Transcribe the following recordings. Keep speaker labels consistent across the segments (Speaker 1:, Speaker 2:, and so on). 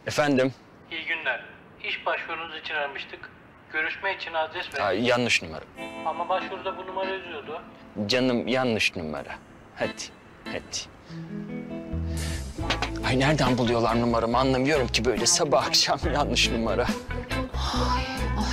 Speaker 1: Efendim?
Speaker 2: İyi günler. İş başvurunuz için aramıştık. Görüşme için adres ver.
Speaker 1: Yanlış numara.
Speaker 2: Ama başvuruda bu numara yazıyordu.
Speaker 1: Canım yanlış numara. Hadi, hadi. Ay nereden buluyorlar numaramı anlamıyorum ki böyle sabah akşam yanlış numara.
Speaker 3: Ay.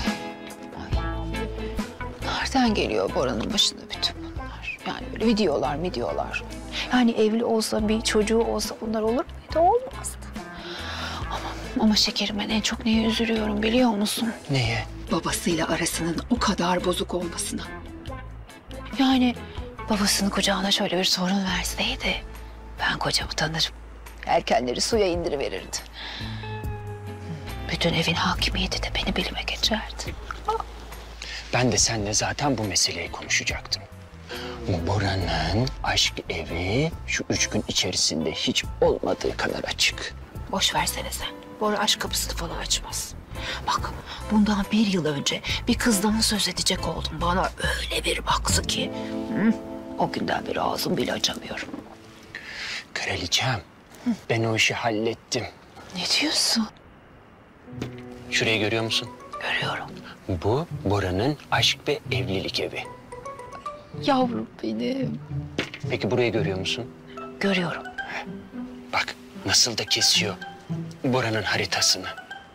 Speaker 3: Nereden geliyor Bora'nın başına bütün bunlar? Yani böyle videolar. Yani evli olsa, bir çocuğu olsa bunlar olur muydu? Olmazdı. Ama şekerim, ben en çok neye üzülüyorum biliyor musun?
Speaker 1: Neye?
Speaker 3: Babasıyla arasının o kadar bozuk olmasına. Yani babasının kucağına şöyle bir sorun verseydi ben kocamı tanırım. Erkenleri suya indiriverirdi. Bütün evin hakimiyeti de beni bilime geçerdi.
Speaker 1: Ben de seninle zaten bu meseleyi konuşacaktım. Bora'nın aşk evi şu 3 gün içerisinde hiç olmadığı kadar açık.
Speaker 3: Boş versene sen. Bora aşk kapısını falan açmaz. Bak, bundan 1 yıl önce bir kızdan söz edecek oldum. Bana öyle bir baktı ki... O günden beri ağzımı bile açamıyorum.
Speaker 1: Kraliçem, ben o işi hallettim.
Speaker 3: Ne diyorsun?
Speaker 1: Şurayı görüyor musun?
Speaker 3: Görüyorum.
Speaker 1: Bu Bora'nın aşk ve evlilik evi.
Speaker 3: Yavrum benim.
Speaker 1: Peki burayı görüyor musun?
Speaker 3: Görüyorum.
Speaker 1: Bak nasıl da kesiyor Bora'nın haritasını.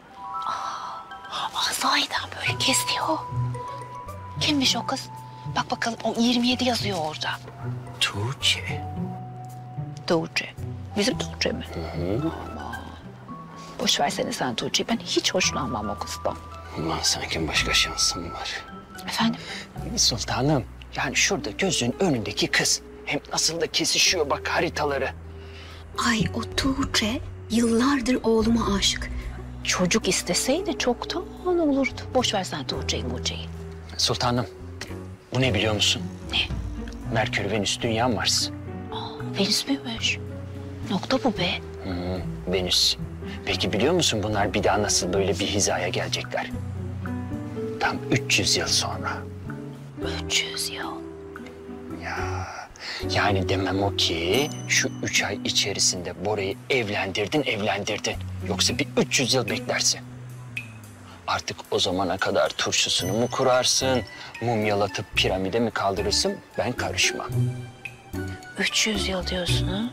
Speaker 3: Sahiden böyle kesiyor. Kimmiş o kız? Bak bakalım, o 27 yazıyor orada.
Speaker 1: Tuğçe.
Speaker 3: Tuğçe. Bizim Tuğçe mi? Aman. Boş versene sen Tuğçe'yi. Ben hiç hoşlanmam o kızdan.
Speaker 1: Aman sanki başka şansım var.
Speaker 3: Efendim?
Speaker 1: Sultanım, yani şurada gözün önündeki kız. Hem nasıl da kesişiyor bak haritaları.
Speaker 3: Ay, o Tuğçe yıllardır oğluma aşık. Çocuk isteseydi çoktan olurdu. Boş ver sen Tuğçe'yi.
Speaker 1: Sultanım, bu ne biliyor musun?
Speaker 3: Ne?
Speaker 1: Merkür, Venüs, Dünya, Mars.
Speaker 3: Venüs müymüş? Nokta bu be.
Speaker 1: Venüs. Peki biliyor musun bunlar bir daha nasıl böyle bir hizaya gelecekler? Tam 300 yıl sonra.
Speaker 3: 300 yıl.
Speaker 1: Ya yani demem o ki şu 3 ay içerisinde Bora'yı evlendirdin. Yoksa bir 300 yıl beklersin. Artık o zamana kadar turşusunu mu kurarsın, mumyalatıp piramide mi kaldırırsın, ben karışmam.
Speaker 3: 300 yıl diyorsun ha?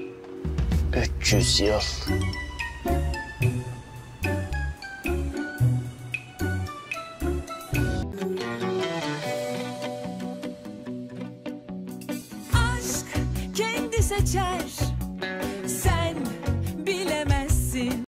Speaker 1: 300 yıl.
Speaker 4: Aşk kendi seçer